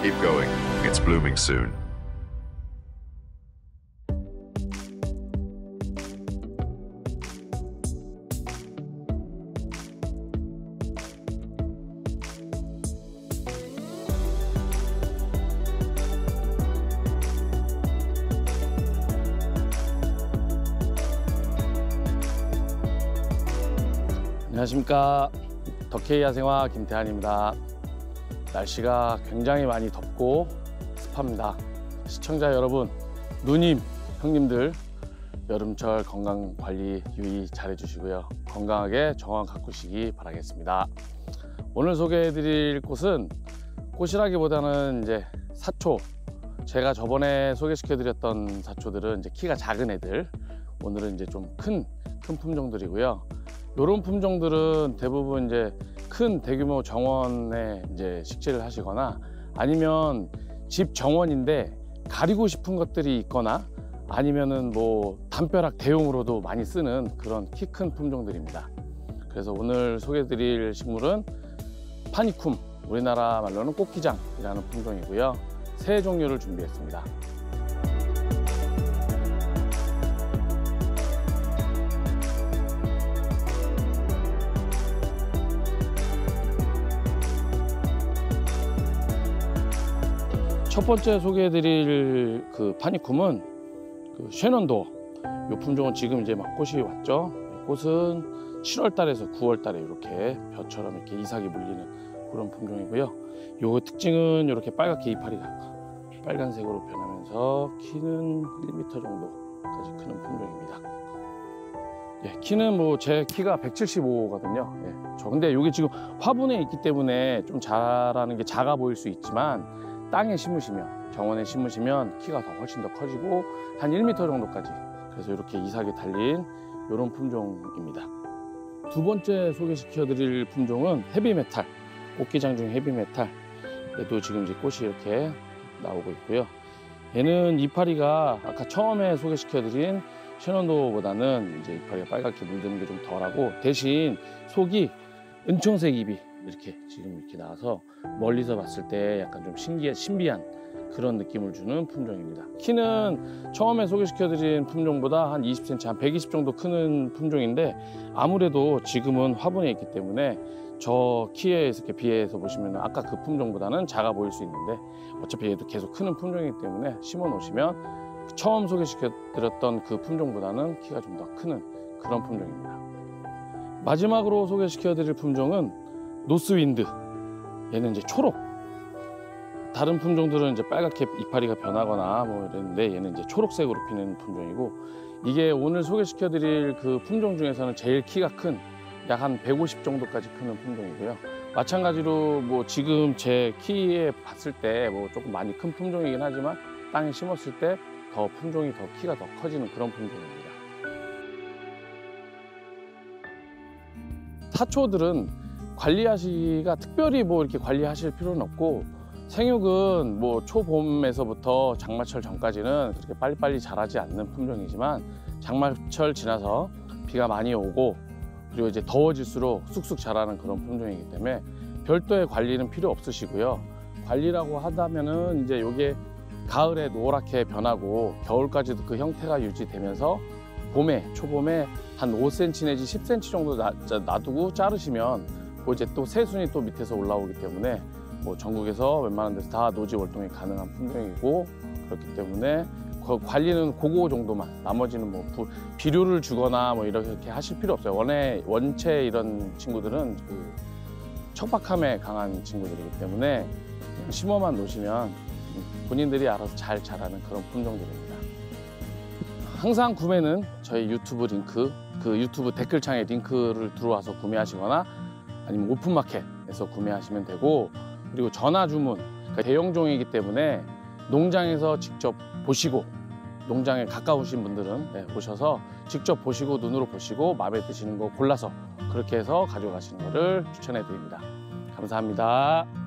Keep going. It's blooming soon. 안녕하십니까. 덕케이 야생화 김태환입니다. 날씨가 굉장히 많이 덥고 습합니다. 시청자 여러분, 누님, 형님들 여름철 건강관리 유의 잘 해주시고요. 건강하게 정원 가꾸시기 바라겠습니다. 오늘 소개해드릴 꽃은 꽃이라기보다는 이제 사초. 제가 저번에 소개시켜드렸던 사초들은 이제 키가 작은 애들. 오늘은 이제 좀 큰 품종들이고요. 이런 품종들은 대부분 이제 큰 대규모 정원에 이제 식재를 하시거나 아니면 집 정원인데 가리고 싶은 것들이 있거나 아니면은 뭐 담벼락 대용으로도 많이 쓰는 그런 키 큰 품종들입니다. 그래서 오늘 소개해드릴 식물은 파니쿰, 우리나라 말로는 꽃기장이라는 품종이고요. 세 종류를 준비했습니다. 첫 번째 소개해드릴 그 파니쿰은 그 셰넌도어. 이 품종은 지금 이제 막 꽃이 왔죠. 꽃은 7월 달에서 9월 달에 이렇게 벼처럼 이렇게 이삭이 물리는 그런 품종이고요. 요 특징은 이렇게 빨갛게 이파리가 빨간색으로 변하면서 키는 1m 정도까지 크는 품종입니다. 예, 키는 뭐 제 키가 175거든요. 예, 근데 이게 지금 화분에 있기 때문에 좀 자라는 게 작아 보일 수 있지만 땅에 심으시면, 정원에 심으시면 키가 훨씬 더 커지고 한 1m 정도까지, 그래서 이렇게 이삭이 달린 이런 품종입니다. 두 번째 소개시켜드릴 품종은 헤비메탈, 꽃기장 중 헤비메탈. 얘도 지금 이제 꽃이 이렇게 나오고 있고요. 얘는 이파리가 아까 처음에 소개시켜드린 셰넌도어보다는 이제 이파리가 빨갛게 물드는 게 좀 덜하고, 대신 속이 은청색 잎이 이렇게 지금 이렇게 나와서 멀리서 봤을 때 약간 좀 신비한 그런 느낌을 주는 품종입니다. 키는 처음에 소개시켜드린 품종보다 한 20cm, 한 120 정도 크는 품종인데 아무래도 지금은 화분에 있기 때문에 저 키에 이렇게 비해서 보시면 아까 그 품종보다는 작아 보일 수 있는데 어차피 얘도 계속 크는 품종이기 때문에 심어 놓으시면 처음 소개시켜드렸던 그 품종보다는 키가 좀 더 크는 그런 품종입니다. 마지막으로 소개시켜드릴 품종은 노스윈드. 얘는 이제 초록. 다른 품종들은 이제 빨갛게 이파리가 변하거나 뭐 이랬는데 얘는 이제 초록색으로 피는 품종이고, 이게 오늘 소개시켜드릴 그 품종 중에서는 제일 키가 큰, 약 한 150 정도까지 크는 품종이고요. 마찬가지로 뭐 지금 제 키에 봤을 때 뭐 조금 많이 큰 품종이긴 하지만 땅에 심었을 때 더 품종이 더 키가 더 커지는 그런 품종입니다. 사초들은 관리하시기가 특별히 뭐 이렇게 관리하실 필요는 없고, 생육은 뭐 초봄에서부터 장마철 전까지는 그렇게 빨리빨리 자라지 않는 품종이지만 장마철 지나서 비가 많이 오고 그리고 이제 더워질수록 쑥쑥 자라는 그런 품종이기 때문에 별도의 관리는 필요 없으시고요. 관리라고 하다면은 이제 요게 가을에 노랗게 변하고 겨울까지도 그 형태가 유지되면서 봄에, 초봄에 한 5cm 내지 10cm 정도 놔두고 자르시면 이제 또 새순이 또 밑에서 올라오기 때문에 뭐 전국에서 웬만한 데서 다 노지 월동이 가능한 품종이고, 그렇기 때문에 그 관리는 그거 정도만, 나머지는 뭐 비료를 주거나 뭐 이렇게 하실 필요 없어요. 원체 이런 친구들은 그 척박함에 강한 친구들이기 때문에 그냥 심어만 놓으시면 본인들이 알아서 잘 자라는 그런 품종들입니다. 항상 구매는 저희 유튜브 링크, 그 유튜브 댓글창에 링크를 들어와서 구매하시거나 아니면 오픈마켓에서 구매하시면 되고, 그리고 전화 주문, 그러니까 대형종이기 때문에 농장에서 직접 보시고, 농장에 가까우신 분들은 오셔서 직접 보시고 눈으로 보시고 마음에 드시는 거 골라서 그렇게 해서 가져가시는 거를 추천해 드립니다. 감사합니다.